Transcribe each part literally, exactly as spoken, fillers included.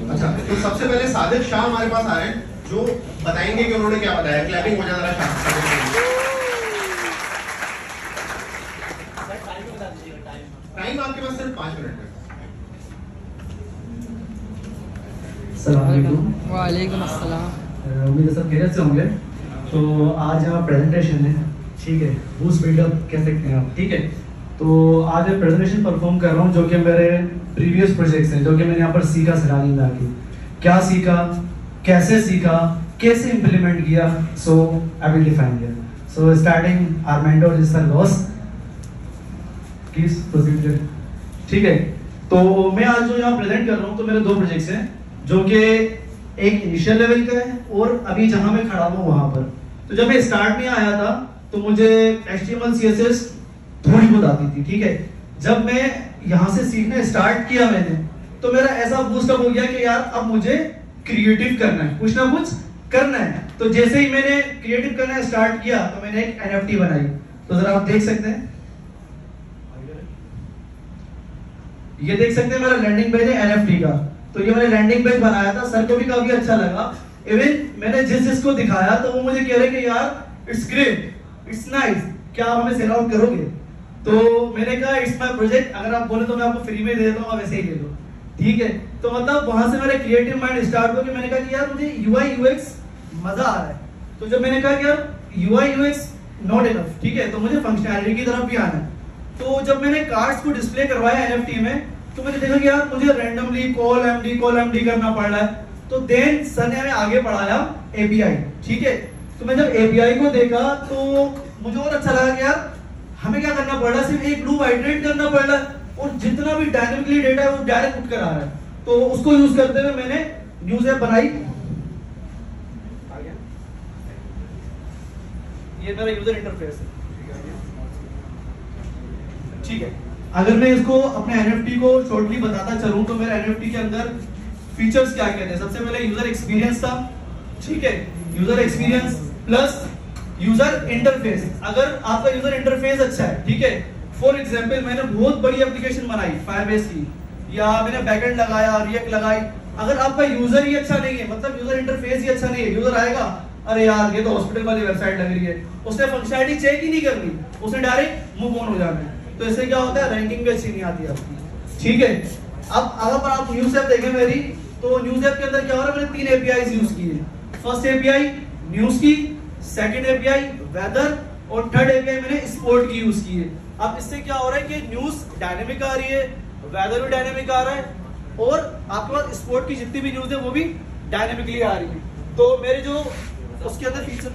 अच्छा, तो सबसे पहले सादिक शाह हमारे पास आ रहे हैं जो बताएंगे कि उन्होंने क्या बताया। क्लैपिंग हो जाए जरा शाह। टाइम आपके पास सिर्फ पाँच मिनट है। वालेकुम अस्सलाम। उम्मीद है सब खैरियत से होंगे। तो आज हमारा प्रेजेंटेशन है, ठीक है, बूस्ट बिल्डअप कह सकते हैं आप, ठीक है। तो आज मैं प्रेजेंटेशन परफॉर्म कर रहा हूँ जो कि मेरे प्रीवियस प्रोजेक्ट्स हैं, जो कि मैंने यहाँ पर सीखा सरानी में आके। क्या सीखा, कैसे सीखा, कैसे इम्प्लीमेंट किया, so I will define here. So starting our mentor mister Loss, please proceed. ठीक है, तो मैं आज जो यहाँ प्रेजेंट कर रहा हूँ तो मेरे दो प्रोजेक्ट्स हैं जो कि एक इनिशियल लेवल का है और अभी जहां मैं खड़ा हूं वहां पर। तो जब मैं स्टार्ट में आया था तो मुझे H T M L C S S थोड़ी बहुत आती थी, ठीक है। जब मैं यहां से सीखना स्टार्ट किया मैंने, तो मेरा ऐसा बूस्टअप हो गया कि यार अब मुझे क्रिएटिव करना है, कुछ ना कुछ करना है। तो जैसे ही मैंने क्रिएटिव करना स्टार्ट किया तो मैंने एक एन एफ टी बनाई। तो जरा आप देख सकते हैं, ये देख सकते हैं मेरा लैंडिंग पेज है एन एफ टी का। तो ये मैंने लैंडिंग पेज बनाया था, सर को भी काफी अच्छा लगा। इवन मैंने जिस जिसको दिखाया तो वो मुझे कह रहे कि यार इट्स ग्रेट, इट्स नाइस, क्या आप हमें सेल आउट करोगे? तो मैंने कहा इट्स माय प्रोजेक्ट, अगर आप बोले तो मैं आपको फ्री में दे देता हूँ, वैसे ही ले लो, ठीक है। तो मतलब वहां से मेरा क्रिएटिव माइंड स्टार्ट हो गया। मैंने कहा कि यार मुझे यूआई यूएक्स मजा आ रहा है। तो जब मैंने कहा कि यार यूआई यूएक्स नॉट इनफ, ठीक है, तो मुझे फंक्शनैलिटी की तरफ भी आना है। तो जब मैंने कार्ड्स को डिस्प्ले करवाया एनएफटी में, तो मैंने देखा कि यार मुझे randomly call MD call MD करना पड़ रहा है। तो देन सर ने हमें आगे पढ़ाया एपीआई, ठीक है। तो मैं जब एपीआई को देखा तो मुझे और अच्छा लगा कि यार हमें क्या करना पड़ रहा है, सिर्फ एक लूप आइटरेट करना पड़ रहा है और जितना भी डायनेमिकली डेटा है वो डायरेक्ट पुट कर आ रहा है। तो उसको यूज करते हुए मैंने न्यूज ऐप बनाई। ये मेरा यूजर इंटरफेस है, ठीक है। अगर मैं इसको अपने एनएफटी को शॉर्टली बताता चलूं तो मेरे एनएफटी के अंदर फीचर्स क्या क्या थे। सबसे पहले यूजर एक्सपीरियंस था, ठीक है, user experience plus user interface. अगर आपका यूजर इंटरफेस अच्छा है, ठीक है, फॉर एग्जांपल मैंने बहुत बड़ी एप्लीकेशन बनाई फायरबेस की, या मैंने बैकएंड लगाया, रिएक्ट लगाई, अगर आपका यूजर ही अच्छा नहीं है, मतलब यूजर इंटरफेस ही अच्छा नहीं है, यूजर आएगा अरे यार ये तो हॉस्पिटल वाली वेबसाइट लग रही है, उसने फंक्शनैलिटी चेक ही नहीं करनी, उसने डायरेक्ट मूव ऑन हो जाना है। तो इससे क्या होता है, रैंकिंग भी अच्छी नहीं आती आपकी, ठीक है। अब अगर आप न्यूज़ ऐप देखें मेरी, तो न्यूज़ ऐप के अंदर क्या हो रहा है, मैंने तीन एपीआई यूज की है। फर्स्ट एपीआई न्यूज की, सेकंड एपीआई वेदर और थर्ड एपीआई मैंने स्पोर्ट की यूज की है। अब इससे क्या हो रहा है कि न्यूज डायनेमिक आ रही है, वेदर भी डायनेमिक आ रहा है और आपके पास स्पोर्ट की जितनी भी न्यूज है वो भी डायनेमिकली आ रही है। तो मेरे जो उसके अंदर फीचर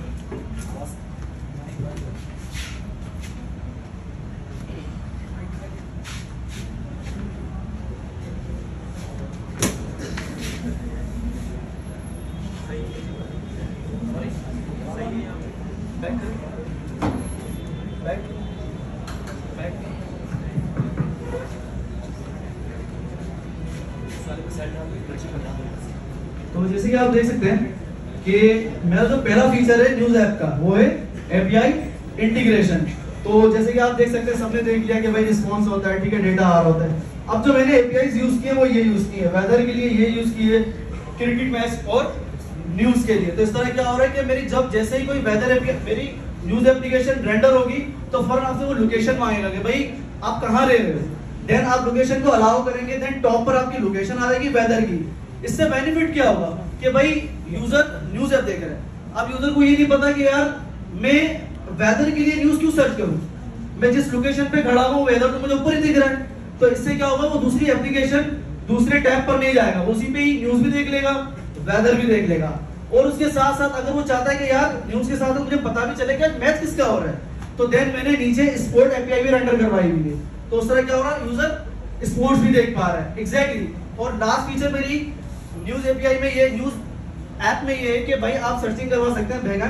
तो जैसे कि आप देख सकते हैं कि मेरा जो पहला फीचर है न्यूज ऐप का वो है एपीआई इंटीग्रेशन। तो जैसे कि आप देख सकते हैं, सबने देख लिया कि भाई रिस्पांस होता है, ठीक है, डेटा आ रहा होता है। अब जो मैंने एपीआई यूज किए वो ये यूज किए, वेदर के लिए ये यूज किए, क्रिकेट मैच और न्यूज के लिए। तो इस तरह क्या हो रहा है कि मेरी जब जैसे ही कोई वेदर मेरी न्यूज एप्लीकेशन रेंडर होगी तो फौरन आपसे वो लोकेशन मांगेगा कि भाई आप कहाँ रह रहे हो। देन आप लोकेशन को अलाउ करेंगे, देन टॉप पर आपकी लोकेशन आ जाएगी वेदर की। इससे बेनिफिट क्या होगा कि भाई यूजर न्यूज ऐप देख रहा है, अब यूजर को ये नहीं पता कि यार मैं वेदर के लिए न्यूज क्यों सर्च करूं, मैं जिस लोकेशन पे खड़ा हूं वेदर तो मुझे ऊपर ही दिख रहा है। तो इससे क्या होगा, वो दूसरी एप्लीकेशन दूसरे टैब पर नहीं जाएगा, उसी पे ही न्यूज भी देख लेगा, वेदर भी देख लेगा। और उसके साथ साथ अगर वो चाहता है कि यार न्यूज के साथ मुझे पता भी चले कि मैच किसका हो रहा है, तो देन मैंने नीचे स्पोर्ट एपीआई भी रेंडर करवाई हुई है। तो उस तरह क्या हो रहा है, यूजर स्पोर्ट्स भी देख पा रहा है। एग्जैक्टली। और लास्ट फीचर मेरी न्यूज एपीआई में ये न्यूज ऐप में ये है कि भाई आप सर्चिंग करवा सकते हैं बैगा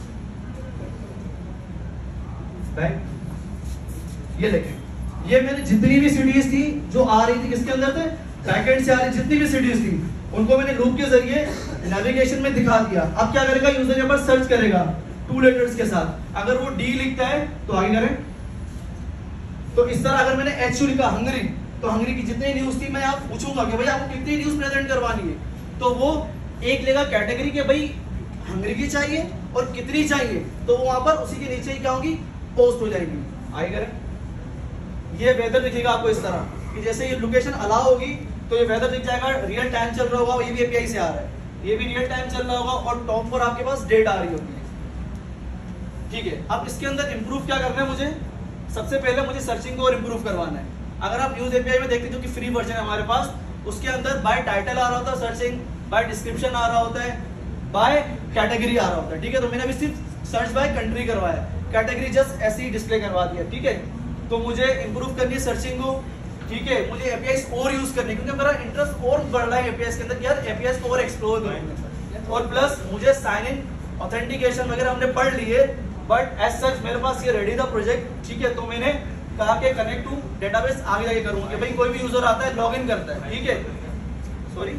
बैग। ये देखें, ये मैंने जितनी भी सिटीज थी जो आ रही थी किसके अंदर थे, बैकएंड से आ रही जितनी भी सिटीज थी उनको मैंने लूप के जरिए नेविगेशन में दिखा दिया। अब क्या करेगा, यूजर यहाँ पर सर्च करेगा टू लेटर्स के साथ, अगर वो डी लिखता है तो आगे करें। तो इस तरह अगर मैंने एच लिखा हंगरी तो हंगरी की जितनी न्यूज थी मैं आप पूछूंगा कि भाई आपको कितनी न्यूज प्रेजेंट करवानी है, तो वो एक लेगा कैटेगरी के भाई हंगरी की चाहिए और कितनी चाहिए, तो वहां पर उसी के नीचे ही क्या होगी, पोस्ट हो जाएगी। आई करें, ये वेदर दिखेगा आपको इस तरह कि जैसे ये लोकेशन अलाउ होगी तो ये वेदर दिख जाएगा, रियल टाइम चल रहा होगा, ये भी एपीआई से आ रहा है, ये भी रियल टाइम चल रहा होगा और टॉप पर आपके पास डेट आ रही होगी। ठीक है, अब इसके अंदर इंप्रूव क्या करना है मुझे, सबसे पहले मुझे सर्चिंग को और इंप्रूव करवाना है। अगर आप न्यूज एपीआई में देखते हैं जो कि फ्री वर्जन है हमारे पास, उसके अंदर बाय टाइटल आ रहा होता है सर्चिंग, बाय डिस्क्रिप्शन आ रहा होता है, बाय कैटेगरी आ रहा होता है। ठीक है, तो मैंने अभी सिर्फ सर्च बाय कंट्री करवाया, कैटेगरी जस्ट ऐसे ही डिस्प्ले करवा दिया। ठीक है, तो मुझे इंप्रूव करनी है सर्चिंग को। ठीक है, मुझे एपीआई और यूज करनी है क्योंकि मेरा इंटरेस्ट और बढ़ रहा है एपीआई के अंदर, यार एपीआई को और एक्सप्लोर करूंगा। और प्लस मुझे साइन इन ऑथेंटिकेशन वगैरह हमने पढ़ लिए, बट एज सच मेरे पास ये रेडी था प्रोजेक्ट। ठीक है, तो मैंने कहा कि कनेक्ट टू डेटाबेस आगे जाके करूंगा कि भाई कोई भी यूजर आता है लॉग इन करता है। ठीक है, सॉरी,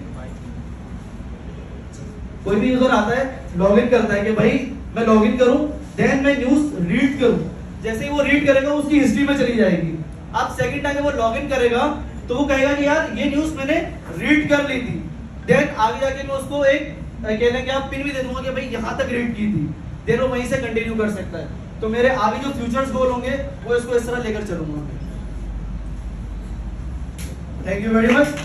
कोई भी यूजर आता है लॉग इन करता है कि भाई मैं लॉग इन करूं, देन मैं न्यूज रीड करूं। जैसे ही वो रीड करेगा उसकी हिस्ट्री में चली जाएगी। अब सेकंड टाइम वो लॉग इन करेगा तो वो कहेगा कि यार ये न्यूज मैंने रीड कर ली थी, देन आगे जाके मैं उसको एक कहने के आप पिन भी दे दूंगा कि भाई यहां तक रीड की थी, देन वो वहीं से कंटिन्यू कर सकता है। तो मेरे आगे जो फ्यूचर्स गोल होंगे वो इसको इस तरह लेकर चलूंगा। Thank you very much.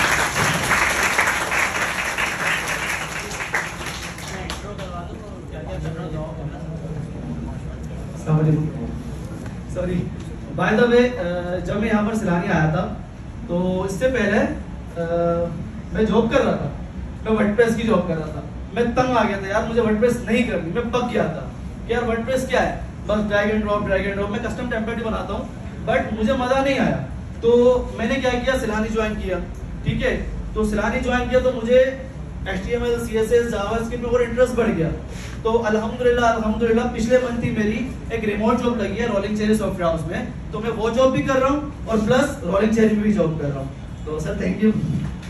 Sorry, by the way, जब मैं यहाँ पर सिलानी आया था तो इससे पहले uh, मैं जॉब कर रहा था, मैं वर्डप्रेस की जॉब कर रहा था। मैं तंग आ गया था यार, मुझे वर्डप्रेस नहीं करनी, मैं पक गया था कि यार वर्डप्रेस क्या है, बस drag and drop drag and drop. मैं कस्टम टेम्पलेट बनाता हूँ बट मुझे मजा नहीं आया, तो मैंने क्या किया, सिलानी ज्वाइन किया। ठीक है, तो सिलानी ज्वाइन किया तो मुझे H T M L, C S S, JavaScript में और इंटरेस्ट बढ़ गया। तो अल्हम्दुलिल्लाह अल्हम्दुलिल्लाह पिछले मंथ ही मेरी एक रिमोट जॉब लगी है रोलिंग चेरी सॉफ्टवेयर हाउस में, तो मैं वो जॉब भी कर रहा हूँ और प्लस रोलिंग चेरी में भी जॉब कर रहा हूँ। तो सर थैंक यू।